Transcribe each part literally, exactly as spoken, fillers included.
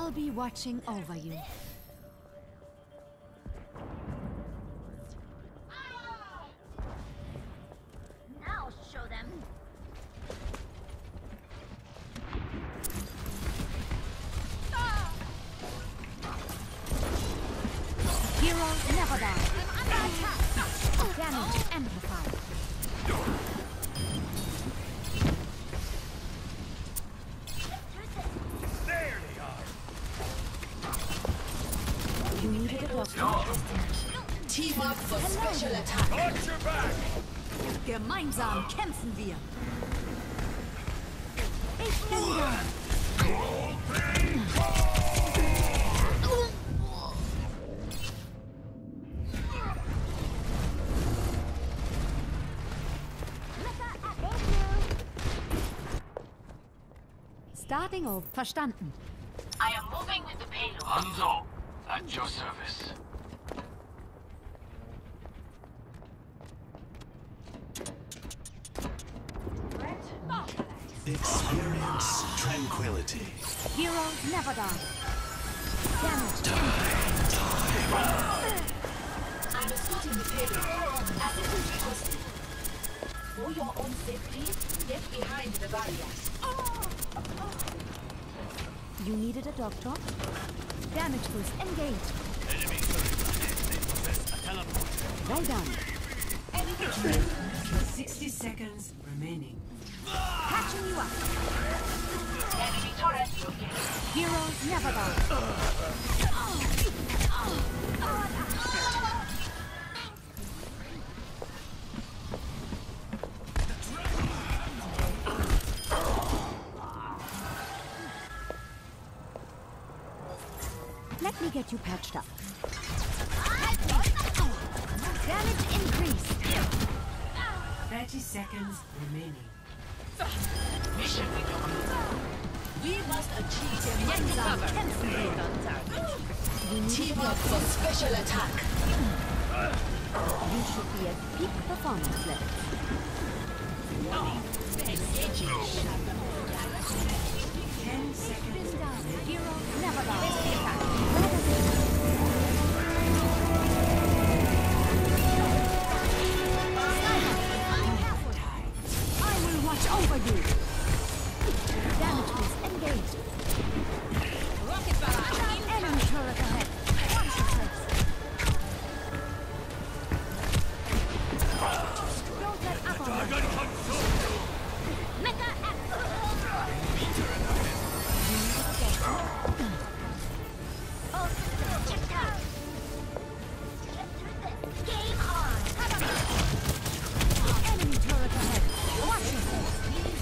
I'll be watching over you. Now show them. Heroes never die. Damage amplified. There they are. You needed a doctor. Team up for special attack. Watch your back. Gemeinsam kämpfen wir. Ich bin da. Starting off. Verstanden. I am moving with the payload. Hanzo, at your service. Experience tranquility. Heroes never die. Damage. I'm escorting the payload. As it is posted. For your own safety, get behind the barriers. You needed a doctor? Damage boost engaged. Enemy turret. Teleport. Well done. sixty seconds remaining. Catching you up. Enemy turret located. Heroes never die. Let me get you patched up. Damage increase. thirty seconds remaining. Mission victory. We must achieve Gemeinsam kämpfen wir. You need team a up for special attack. You should be at peak performance level. ten seconds. Been down. Heroes never die. Where does it I will watch over you. Damage boost engaged. Rocket barrage. Enemy turret ahead. Watch your steps. Don't let up on them. Mecha X. Oh, check out. Get through this. Game on. Enemy turret ahead. Watch yourself.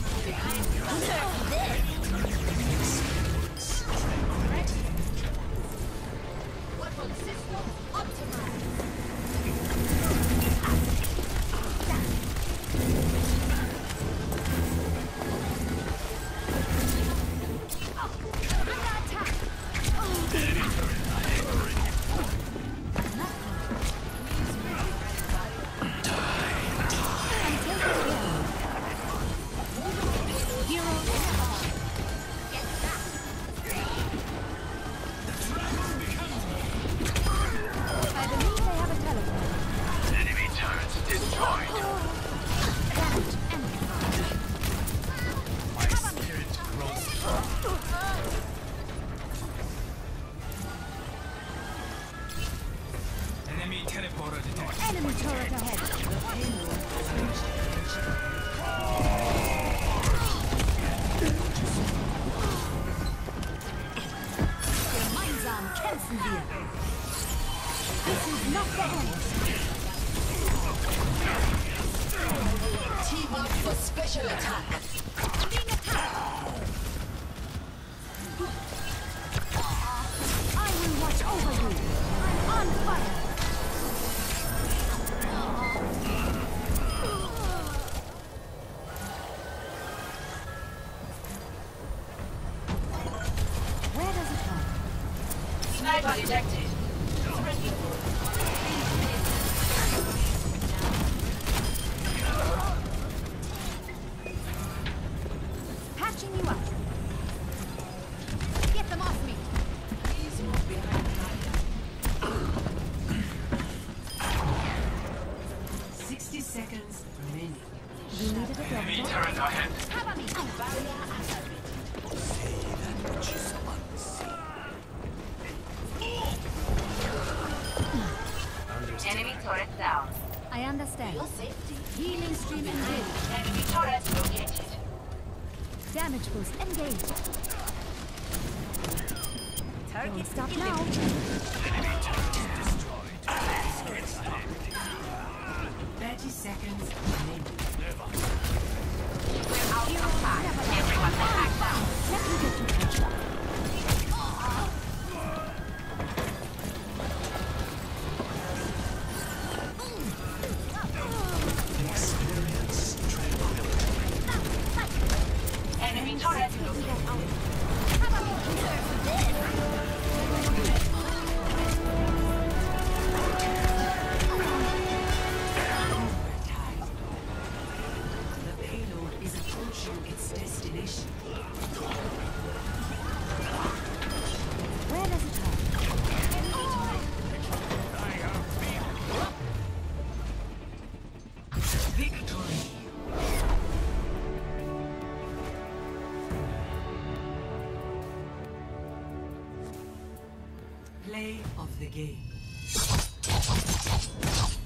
Weapon system optimized. I believe they have a telephone. Enemy turrets destroyed. Damage amplified. My spirit grows strong. Enemy teleporter detected. Enemy turret ahead. Gemeinsam kämpfen wir. This is not the end. Team up for special attack. I will watch over you. I'm on fire. Where does it come? Sniper detected. Patching you up. Get them off me. seconds remaining. You needed a Enemy doctor? turret ahead. Cover me! Enemy turret down. I understand. Your safety. Healing stream engaged. Enemy turret located. Damage boost engaged. Don't stop now. thirty seconds remaining. We're out of time. Everyone back down. Let me get you patched up. Experience tranquility. Enemy turret located. The payload is approaching its destination. Where does it hurt? Victory! Play of the game.